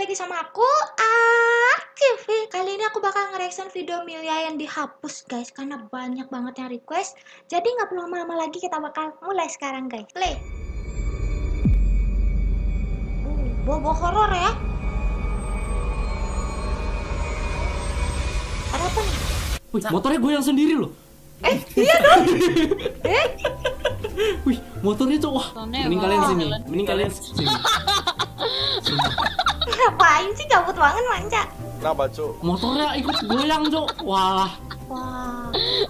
lagi sama aku, Akif. Kali ini aku bakal nge-reaction video Milya yang dihapus guys, karena banyak banget yang request. Jadi nggak perlu lama-lama lagi, kita bakal mulai sekarang guys. Play. Bobo horor ya. Ada apa nih? Wih, motornya goyang sendiri loh. Iya dong. Wih, motornya tuh wah. Mending kalian sini. Mending kalian sini. Ngapain sih gabut banget manca? Kenapa, Cuk? Motornya ikut goyang, Cok. Wah, Wah.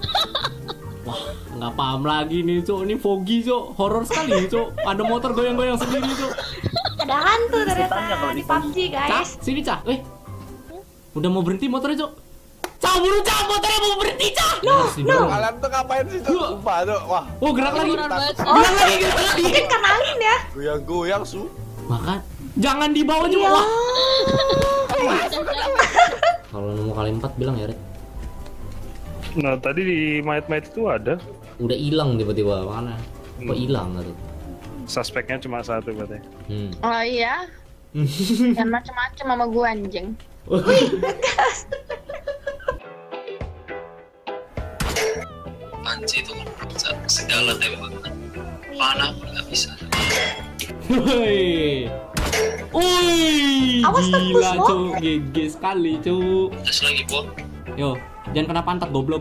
nggak paham lagi nih, Cok. Ini foggy, Cok. Horor sekali, Cok. Ada motor goyang-goyang sendiri, Cok. Ada hantu ternyata di PUBG Cah, guys. sini, Cah. Udah mau berhenti motornya, Cok. Cah, buru, Cah. Motornya mau berhenti, Cah. No. Kalian tuh ngapain sih, Cuk? Sumpah, Cuk. Wah, Oh, gerak lagi. Oh, Gerak lagi. mungkin karena angin ya. goyang-goyang, Su. Makan. Jangan dibawa, Cok. Iya. Wah. Kalau nemu kali 4 bilang ya, Red. Nah tadi di mayat-mayat itu ada Udah hilang tiba-tiba, mana? Kok hilang tuh? suspeknya cuma satu katanya. Oh iya, yang macam-macam sama gue anjing. Panci itu bisa segala tembakan, panah pun nggak bisa. Woi. Woi. Awas tembus, Gila, Bo. Cuk. GG sekali, Cuk. Terus lagi po, Yo, jangan kena pantat goblok.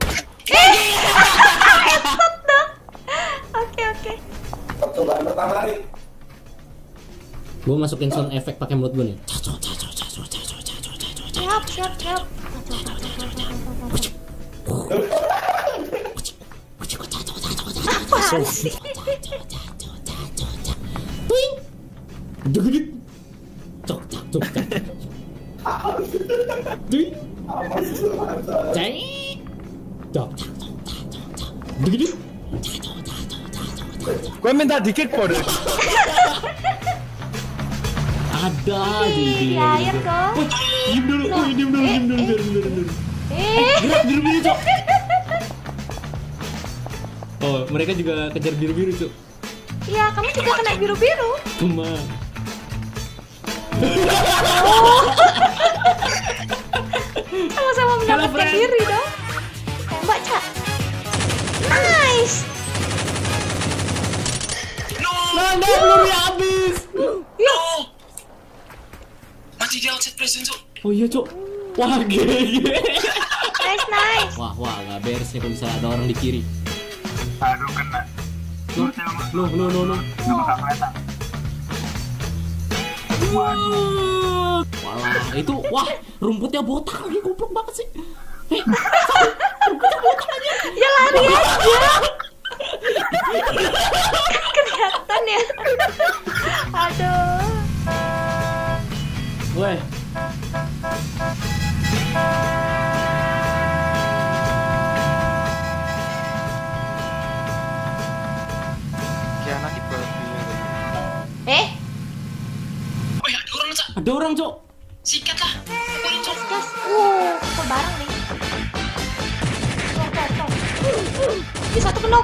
Oke. Percobaan pertama nih. Gue masukin sound effect pakai mulut gue nih. Siap. Apaan sih? Degedeg. Cok. Ding. Ceng. Cok. Degedeg. Gue minta dikit kok deh. Ada Di air kok. Diam dulu. Diam dulu. Gerak biru-biru, Cok. Oh, mereka juga kejar biru-biru, Cok. Iya, kamu juga kena biru-biru. Cuma Sama-sama menyelamatkan friend. diri dong. Tembak, Cak. Nice. Nanda pelurunya habis. mati di outside present Cuk. Oh iya, Cok. Wah, GG. Nice. Wah, nggak beres nih kalau bisa ada orang di kiri. Aduh kena. No. Walah, itu rumputnya botak lagi, goblok banget sih. Rumputnya botak aja. Ya lari aja. Kelihatan ya. Aduh. Weh. Kiana kita Oh ya, ada orang Cak. Ada orang, Cok. Sikat lah. Pokoknya Cuk. Gas. Kok bareng nih. Tuh. Di satu kenok.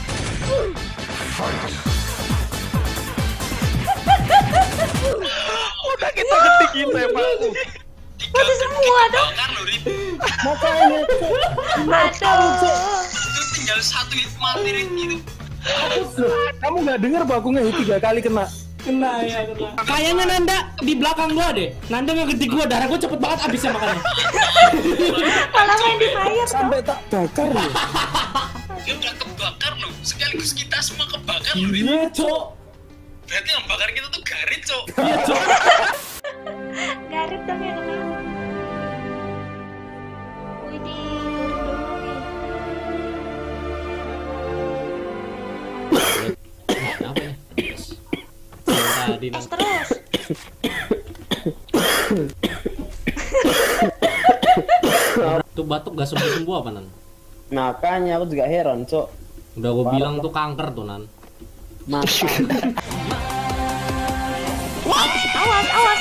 udah kita getikin tembak. Mati semua dong. Bakar loh, Rit. Aduh. Itu tinggal satu hit mati, Rit, gitu. Kamu nggak dengar bahwa aku ngehit 3 kali kena? Kena. Kayaknya Nanda di belakang gua deh. Nanda ngegetik gua, darah gua cepet banget habisnya makanya. Malah main di fire dong. Sampai tak bakar loh. Dia udah kebakar loh. Sekaligus kita semua kebakar loh, Rit. Iya, Cok. Berarti yang bakar kita tuh Garit, Cuk. Iya, Cok. Garit dong yang kena. Widih, Apa ya? Tadi es terus. tuh batuk gak sembuh apa, Nan? Makanya aku juga heran, Cok. Udah gua bilang tuh kanker tuh, Nan. Awas.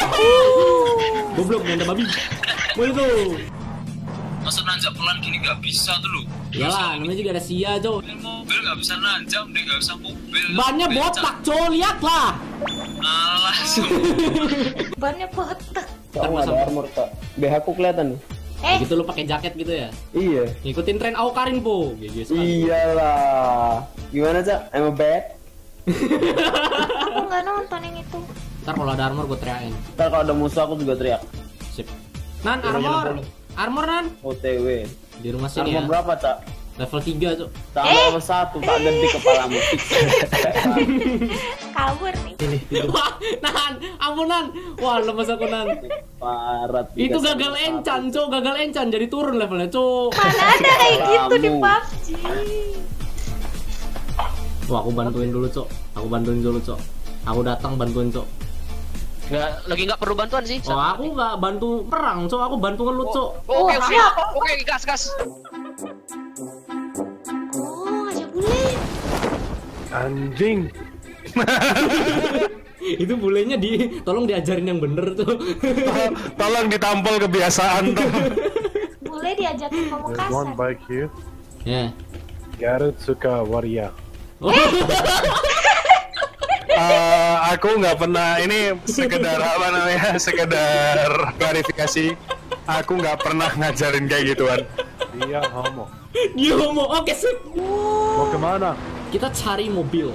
Goblok, Nanda babi. Woi tuh. Masa nanjak pelan gini gak bisa tuh lu. Iyalah, namanya juga ada Sia, Cok. Mobil nggak bisa nanjam deh, nggak bisa mobil. Bannya botak, Cok, lihatlah. Alah, Bannya botak. Cok nggak ada armor Cok. BH ku kelihatan nih. Gitu lu pakai jaket gitu ya. Iya. Ngikutin tren Aukarin, Po. GG sekali. Iyalah. Gimana Cok? I'm a bad. Aku nggak nonton yang itu. Ntar kalau ada armor gue teriakin. Ntar kalau ada musuh aku juga teriak. Sip. Nan, armor. Armor, Nan. OTW. Di rumah sini Armor ya. berapa Cok? Level 3, Cok. Tambah level 1 tak ganti kepalamu. Kabur nih. Wah, Nan, ampun Nan. Wah, lemes aku Nan. Parat. Itu gagal encan, Cok. Gagal encan jadi turun levelnya, Cok. Mana ada kayak gitu di PUBG. Wah, aku bantuin dulu, Cok. Aku bantuin dulu, Cok. Aku datang bantuin, Cok. Lagi nggak perlu bantuan sih. Oh, aku nggak bantu perang, Cok. Aku bantu ngelut, Cok. Oke, gas. Oh, aja bule. Anjing. Itu bulenya tolong diajarin yang bener, tuh. Tolong ditampol kebiasaan tuh. Bule diajakin ngomong There's one kasar. bike here. Ya. Garut suka waria. Oh. Aku nggak pernah, ini sekedar apa namanya, sekedar klarifikasi. Aku nggak pernah ngajarin kayak gituan. Dia homo. Gila, oke sip. Mau kemana? Kita cari mobil.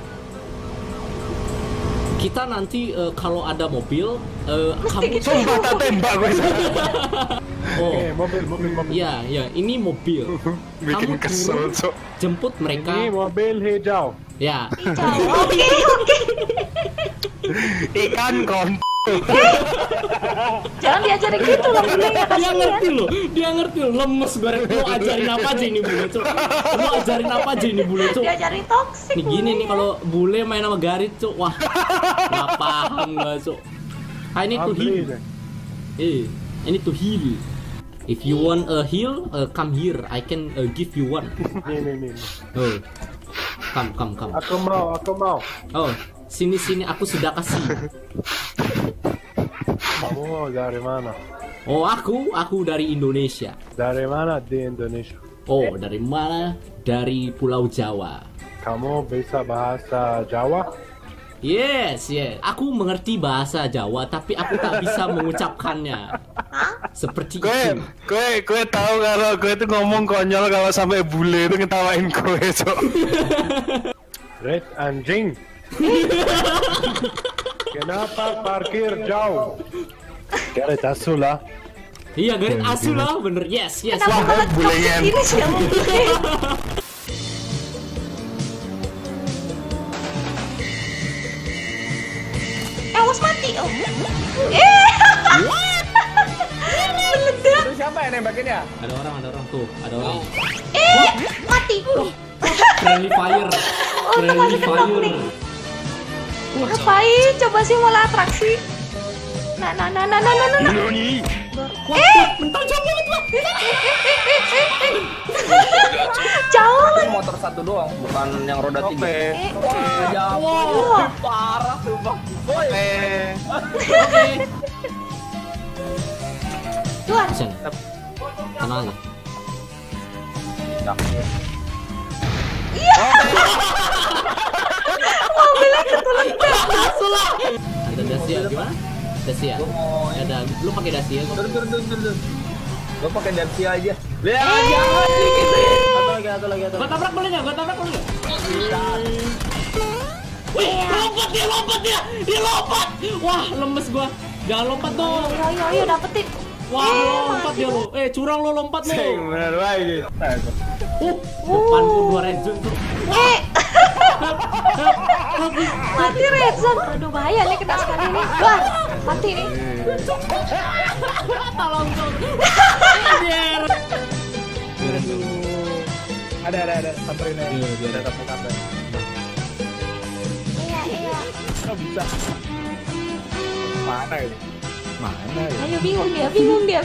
Kita nanti kalau ada mobil, kamu Sumpah tak tembak gue. oh, Mobil. ya, ini mobil. Bikin Kamu kesel, turun, Cok. jemput mereka. Ini mobil hijau. Ya. Oke. Ikan kon. Jangan diajarin gitu loh bulenya Dia kasihan. ngerti loh, lemes gue. Lo ajarin apa aja ini bule, Cok? Lo ajarin apa aja ini bule, Cok? Diajarin toksik. Nih gini nih kalau bule main sama Garit, Cok. Wah, nggak paham gak, Cok. I need to heal. I need to heal. If you want a heal, come here. I can give you one. Nih. Oh, come. Aku mau. Oh, sini aku sudah kasih. Kamu dari mana? Oh, aku dari Indonesia. Dari mana di Indonesia? Oh, dari mana? Dari Pulau Jawa. Kamu bisa bahasa Jawa? Yes. Aku mengerti bahasa Jawa, tapi aku tak bisa mengucapkannya. Seperti itu. Gue tahu kalau gue itu ngomong konyol kalau sampai bule itu ngetawain gue, Cok. Red anjing. Kenapa parkir jauh? Garet asu lah. Iya, Garit asu lah, bener. Yes. Kenapa malah toksik gini sih ya bule? Awas mati. Oh. Meledak. Siapa yang nembakin ya? Ada orang tuh, ada orang. Mati. Friendly fire. Masih kena nih. Ngapain? Coba sih malah atraksi. Nah. Bentar, coba. Jangan. Motor satu doang, bukan yang roda 3. Wow. Parah sumpah. Tuan. Sen. Tenang aja. Mobilnya ketulan. Asulah. Ada Dacia gimana? Dacia. Ada. Lu pakai Dacia kok. Turun. Gua pakai Dacia aja. Lihat aja gitu ya. Satu lagi. Gua tabrak boleh nggak? Wih, lompat dia. Dia lompat. Wah, lemes gua. Jangan lompat dong. Ayo dapetin. Wah, lompat dia lo. Curang lo lompat lo. Bener baik. Depanku 2 red zone tuh. Mati red zone. Aduh bahaya nih kena sekali nih. Wah, mati nih. Tolong dong. Biar. Ada samperin aja. Ada tepuk tangan. Iya. Enggak bisa. Mana ini? Ayo bingung dia.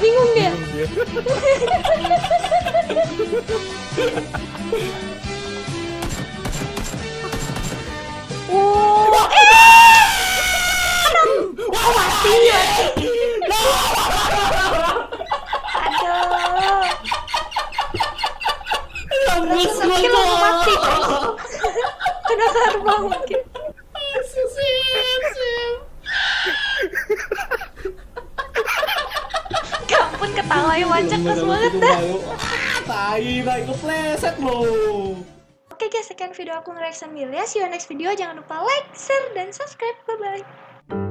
Wow. Mati ya. Aduh. Mampus gua Mungkin tuh. lo mati. Kena karma mungkin. Ya ampun, ketawanya wajak pas banget dah. Tai kepleset lo. Oke guys, sekian video aku nge-reaction Milya. See you next video. Jangan lupa like, share, dan subscribe. Bye-bye.